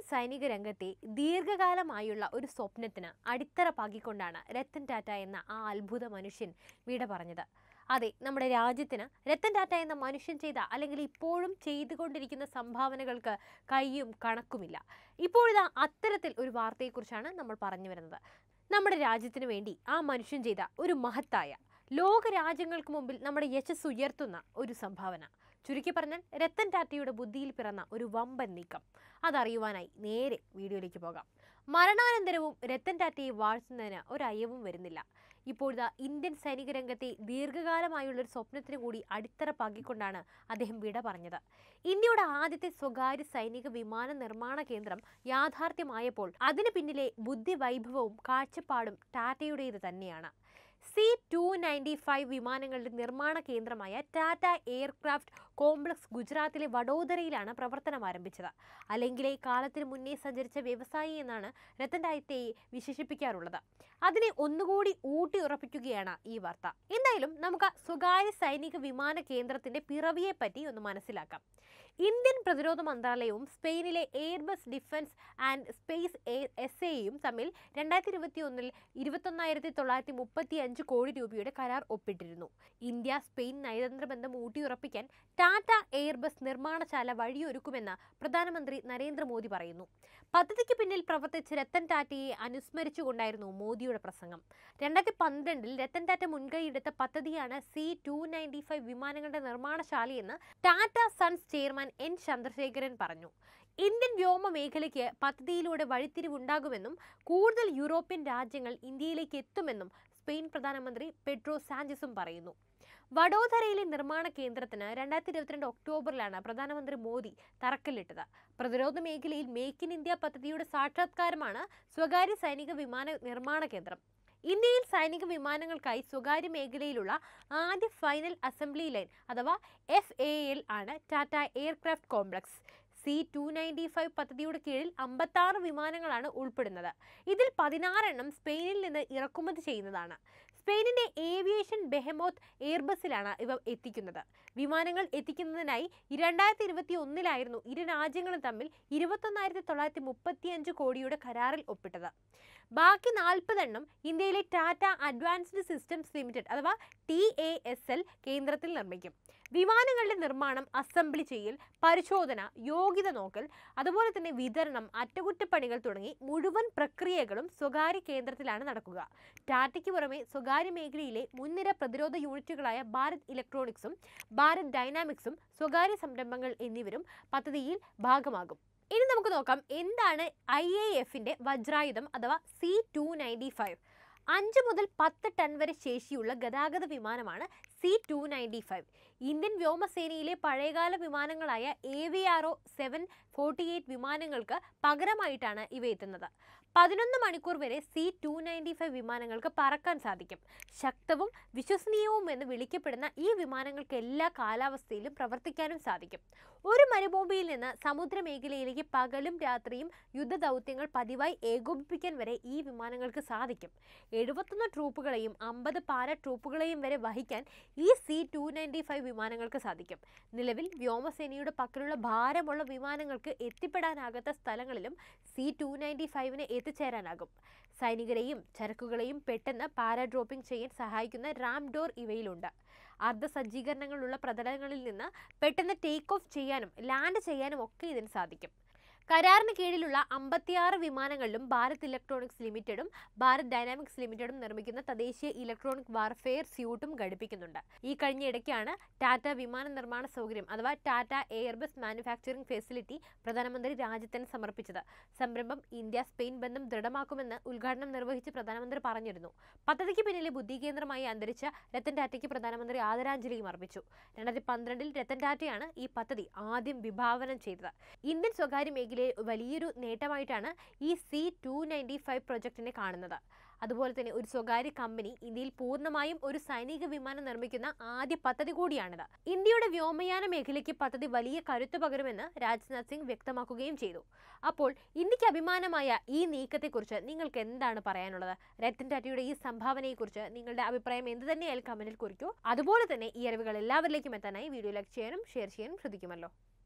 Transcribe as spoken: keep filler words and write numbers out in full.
സൈനിക രംഗത്തെ ദീർഘകാലമായുള്ള ഒരു സ്വപ്നത്തിന് അടിത്തറ പാകിക്കൊണ്ടാണ് രത്തൻ ടാറ്റ എന്ന ആ അത്ഭുത മനുഷ്യൻ വിട പറഞ്ഞത്. അതെ, നമ്മുടെ രാജ്യത്തിന് രത്തൻ ടാറ്റ എന്ന മനുഷ്യൻ ചെയ്ത അല്ലെങ്കിൽ ഇപ്പോഴും ചെയ്തുകൊണ്ടിരിക്കുന്ന സംഭാവനകൾക്ക് കയ്യും കണക്കുമില്ല. ഇപ്പോഴിതാ അത്തരത്തിൽ ഒരു വാർത്തയെക്കുറിച്ചാണ് നമ്മൾ പറഞ്ഞു വരുന്നത്. നമ്മുടെ രാജ്യത്തിന് വേണ്ടി ആ മനുഷ്യൻ ചെയ്ത ഒരു മഹത്തായ ലോക രാജ്യങ്ങൾക്ക് മുമ്പിൽ നമ്മുടെ യശസ് ഉയർത്തുന്ന ഒരു സംഭാവന. ചുരുക്കി പറഞ്ഞാൽ രത്തൻ ടാറ്റയുടെ ബുദ്ധിയിൽ പിറന്ന ഒരു വമ്പൻ നീക്കം. അതറിയുവാനായി നേരെ വീഡിയോയിലേക്ക് പോകാം. മരണാനന്തരവും രത്തൻ ടാറ്റയെ വാഴ്ത്തുന്നതിന് ഒരയവും വരുന്നില്ല. ഇപ്പോഴത്തെ ഇന്ത്യൻ സൈനിക രംഗത്തെ ദീർഘകാലമായുള്ളൊരു സ്വപ്നത്തിന് കൂടി അടിത്തറ പാകിക്കൊണ്ടാണ് അദ്ദേഹം വിട പറഞ്ഞത്. ഇന്ത്യയുടെ ആദ്യത്തെ സ്വകാര്യ സൈനിക വിമാന നിർമ്മാണ കേന്ദ്രം യാഥാർത്ഥ്യമായപ്പോൾ അതിന് പിന്നിലെ ബുദ്ധിവൈഭവവും കാഴ്ചപ്പാടും ടാറ്റയുടേത് തന്നെയാണ്. സി ടു നയൻറ്റി ഫൈവ് വിമാനങ്ങളുടെ നിർമ്മാണ കേന്ദ്രമായ ടാറ്റ എയർക്രാഫ്റ്റ് കോംപ്ലക്സ് ഗുജറാത്തിലെ വഡോദരയിലാണ് പ്രവർത്തനം ആരംഭിച്ചത്. അല്ലെങ്കിലേ കാലത്തിന് മുന്നേ സഞ്ചരിച്ച വ്യവസായി എന്നാണ് രത്തൻ ടാറ്റയെ വിശേഷിപ്പിക്കാറുള്ളത്. അതിനെ ഒന്നുകൂടി ഊട്ടിയുറപ്പിക്കുകയാണ് ഈ വാർത്ത. എന്തായാലും നമുക്ക് സ്വകാര്യ സൈനിക വിമാന കേന്ദ്രത്തിന്റെ പിറവിയെ പറ്റി ഒന്ന് മനസ്സിലാക്കാം. ഇന്ത്യൻ പ്രതിരോധ മന്ത്രാലയവും സ്പെയിനിലെ Airbus defence and space S എയും തമ്മിൽ രണ്ടായിരത്തി ഇരുപത്തി ഒന്നിൽ ഇരുപത്തൊന്നായിരത്തി തൊള്ളായിരത്തി മുപ്പത്തി അഞ്ച് കോടി രൂപയുടെ കരാർ ഒപ്പിട്ടിരുന്നു. ഇന്ത്യ സ്പെയിൻ നയതന്ത്ര ബന്ധം ഊട്ടിയുറപ്പിക്കാൻ ടാറ്റ എയർബസ് നിർമ്മാണശാല വഴിയൊരുക്കുമെന്ന് പ്രധാനമന്ത്രി നരേന്ദ്രമോദി പറയുന്നു. പദ്ധതിക്ക് പിന്നിൽ പ്രവർത്തിച്ച രത്തൻ ടാറ്റയെ അനുസ്മരിച്ചുകൊണ്ടായിരുന്നു മോദിയുടെ പ്രസംഗം. രണ്ടായിരത്തി പന്ത്രണ്ടിൽ രത്തൻ ടാറ്റ മുൻകൈയെടുത്ത പദ്ധതിയാണ് സി ടു നയൻറ്റി ഫൈവ് വിമാനങ്ങളുടെ നിർമ്മാണശാലയെന്ന് Tata Sons chairman N Chandrasekaran പറഞ്ഞു. ഇന്ത്യൻ വ്യോമ മേഖലയ്ക്ക് പദ്ധതിയിലൂടെ വഴിത്തിരിവുണ്ടാകുമെന്നും കൂടുതൽ യൂറോപ്യൻ രാജ്യങ്ങൾ ഇന്ത്യയിലേക്ക് എത്തുമെന്നും സ്പെയിൻ പ്രധാനമന്ത്രി പെഡ്രോ സാഞ്ചസും പറയുന്നു. വഡോദരയിലെ നിർമ്മാണ കേന്ദ്രത്തിന് രണ്ടായിരത്തി ഇരുപത്തിരണ്ട് ഒക്ടോബറിലാണ് പ്രധാനമന്ത്രി മോദി തറക്കല്ലിട്ടത്. പ്രതിരോധ മേഖലയിൽ മേക്ക് ഇൻ ഇന്ത്യ പദ്ധതിയുടെ സാക്ഷാത്കാരമാണ് സ്വകാര്യ സൈനിക വിമാന നിർമ്മാണ കേന്ദ്രം. ഇന്ത്യയിൽ സൈനിക വിമാനങ്ങൾക്കായി സ്വകാര്യ മേഖലയിലുള്ള ആദ്യ ഫൈനൽ അസംബ്ലി ലൈൻ അഥവാ എഫ് എ എൽ ആണ് Tata aircraft complex. C two ninety five പദ്ധതിയുടെ കീഴിൽ അമ്പത്താറ് വിമാനങ്ങളാണ് ഉൾപ്പെടുന്നത്. ഇതിൽ പതിനാറെണ്ണം സ്പെയിനിൽ നിന്ന് ഇറക്കുമതി ചെയ്യുന്നതാണ്. സ്പെയിനിന്റെ ഏവിയേഷൻ ബെഹെമോത്ത് എയർബസിലാണ് ഇവ എത്തിക്കുന്നത്. വിമാനങ്ങൾ എത്തിക്കുന്നതിനായി രണ്ടായിരത്തി ഇരുപത്തി ഒന്നിലായിരുന്നു ഇരു രാജ്യങ്ങളും തമ്മിൽ ഇരുപത്തൊന്നായിരത്തി തൊള്ളായിരത്തി മുപ്പത്തി അഞ്ച് കോടിയുടെ കരാറിൽ ഒപ്പിട്ടത്. ബാക്കി നാൽപ്പതെണ്ണം ഇന്ത്യയിലെ ടാറ്റ അഡ്വാൻസ്ഡ് സിസ്റ്റംസ് ലിമിറ്റഡ് അഥവാ ടി എ എസ് എൽ കേന്ദ്രത്തിൽ നിർമ്മിക്കും. വിമാനങ്ങളുടെ നിർമ്മാണം, അസംബ്ലി ചെയ്യൽ, പരിശോധന, യോഗ്യത നോക്കൽ, അതുപോലെ തന്നെ വിതരണം, അറ്റകുറ്റപ്പണികൾ തുടങ്ങി മുഴുവൻ പ്രക്രിയകളും സ്വകാര്യ കേന്ദ്രത്തിലാണ് നടക്കുക. ടാറ്റയ്ക്ക് പുറമെ സ്വകാര്യ മേഖലയിലെ മുൻനിര പ്രതിരോധ യൂണിറ്റുകളായ ഭാരത് ഇലക്ട്രോണിക്സും ഭാരത് ഡൈനാമിക്സും സ്വകാര്യ സംരംഭങ്ങൾ എന്നിവരും പദ്ധതിയിൽ ഭാഗമാകും. ഇനി നമുക്ക് നോക്കാം എന്താണ് ഐ എ എഫിന്റെ വജ്രായുധം അഥവാ സി ടു നയൻറ്റി ഫൈവ്. അഞ്ച് മുതൽ പത്ത് ടൺ വരെ ശേഷിയുള്ള ഗതാഗത വിമാനമാണ് C two ninety five. Indian വ്യോമസേനയിലെ പഴയകാല വിമാനങ്ങളായ A V R O seven forty eight വിമാനങ്ങൾക്ക് പകരമായിട്ടാണ് ഇവ എത്തുന്നത്. പതിനൊന്ന് മണിക്കൂർ വരെ സി ടു നയൻറ്റി ഫൈവ് വിമാനങ്ങൾക്ക് പറക്കാൻ സാധിക്കും. ശക്തവും വിശ്വസനീയവും എന്ന് വിളിക്കപ്പെടുന്ന ഈ വിമാനങ്ങൾക്ക് എല്ലാ കാലാവസ്ഥയിലും പ്രവർത്തിക്കാനും സാധിക്കും. ഒരു മരുഭൂമിയിൽ നിന്ന് സമുദ്രമേഖലയിലേക്ക് പകലും രാത്രിയും യുദ്ധദൗത്യങ്ങൾ പതിവായി ഏകോപിപ്പിക്കാൻ വരെ ഈ വിമാനങ്ങൾക്ക് സാധിക്കും. എഴുപത്തൊന്ന് ട്രൂപ്പുകളെയും അമ്പത് പാര ട്രൂപ്പുകളെയും വരെ വഹിക്കാൻ ഈ സി ടു നയൻറ്റി ഫൈവ് വിമാനങ്ങൾക്ക് സാധിക്കും. നിലവിൽ വ്യോമസേനയുടെ പക്കലുള്ള ഭാരമുള്ള വിമാനങ്ങൾക്ക് എത്തിപ്പെടാനാകാത്ത സ്ഥലങ്ങളിലും സി ടു നയൻറ്റി ഫൈവിന് എത്തിച്ചേരാനാകും. സൈനികരെയും ചരക്കുകളെയും പെട്ടെന്ന് പാരാഡ്രോപ്പിംഗ് ചെയ്യാൻ സഹായിക്കുന്ന റാം ഡോർ ഇവയിലുണ്ട്. അർദ്ധ സജ്ജീകരണങ്ങളുള്ള പ്രതലങ്ങളിൽ നിന്ന് പെട്ടെന്ന് ടേക്ക് ഓഫ് ചെയ്യാനും ലാൻഡ് ചെയ്യാനും ഒക്കെ ഇതിന് സാധിക്കും. കരാറിന് കീഴിലുള്ള അമ്പത്തിയാറ് വിമാനങ്ങളിലും ഭാരത് ഇലക്ട്രോണിക്സ് ലിമിറ്റഡും ഭാരത് ഡൈനാമിക്സ് ലിമിറ്റഡും നിർമ്മിക്കുന്ന തദ്ദേശീയ ഇലക്ട്രോണിക് വാർഫെയർ സ്യൂട്ടും ഘടിപ്പിക്കുന്നുണ്ട്. ഈ കഴിഞ്ഞ ഇടയ്ക്കാണ് ടാറ്റ വിമാന നിർമ്മാണ സൗകര്യം അഥവാ ടാറ്റ എയർബസ് മാനുഫാക്ചറിംഗ് ഫെസിലിറ്റി പ്രധാനമന്ത്രി രാജ്യത്തിന് സമർപ്പിച്ചത്. സംരംഭം ഇന്ത്യ സ്പെയിൻ ബന്ധം ദൃഢമാക്കുമെന്ന് ഉദ്ഘാടനം നിർവഹിച്ച് പ്രധാനമന്ത്രി പറഞ്ഞിരുന്നു. പദ്ധതിക്ക് പിന്നിലെ ബുദ്ധികേന്ദ്രമായി അന്തരിച്ച രത്തൻ ടാറ്റയ്ക്ക് പ്രധാനമന്ത്രി ആദരാഞ്ജലിയും അർപ്പിച്ചു. രണ്ടായിരത്തി പന്ത്രണ്ടിൽ രത്തൻ ടാറ്റയാണ് ഈ പദ്ധതി ആദ്യം വിഭാവനം ചെയ്തത്. ഇന്ത്യൻ സ്വകാര്യ മേഖല വലിയൊരു നേട്ടമായിട്ടാണ് ഈ സി ടു നയൻറ്റി ഫൈവ് പ്രൊജക്ടിനെ കാണുന്നത്. അതുപോലെ തന്നെ ഒരു സ്വകാര്യ കമ്പനി ഇന്ത്യയിൽ പൂർണ്ണമായും ഒരു സൈനിക വിമാനം നിർമ്മിക്കുന്ന ആദ്യ പദ്ധതി കൂടിയാണിത്. ഇന്ത്യയുടെ വ്യോമയാന മേഖലയ്ക്ക് പദ്ധതി വലിയ കരുത്തു പകരുമെന്ന് രാജ്നാഥ് സിംഗ് വ്യക്തമാക്കുകയും ചെയ്തു. അപ്പോൾ ഇന്ത്യക്ക് അഭിമാനമായ ഈ നീക്കത്തെക്കുറിച്ച് നിങ്ങൾക്ക് എന്താണ് പറയാനുള്ളത്? രത്തൻ ടാറ്റയുടെ ഈ സംഭാവനയെക്കുറിച്ച് നിങ്ങളുടെ അഭിപ്രായം എന്ത് തന്നെയായാലും കമന്റിൽ കുറിക്കൂ. അതുപോലെ തന്നെ ഈ അറിവുകൾ എല്ലാവരിലേക്കും എത്താനായി വീഡിയോ ലൈക്ക് ചെയ്യാനും ഷെയർ ചെയ്യാനും ശ്രദ്ധിക്കുമല്ലോ.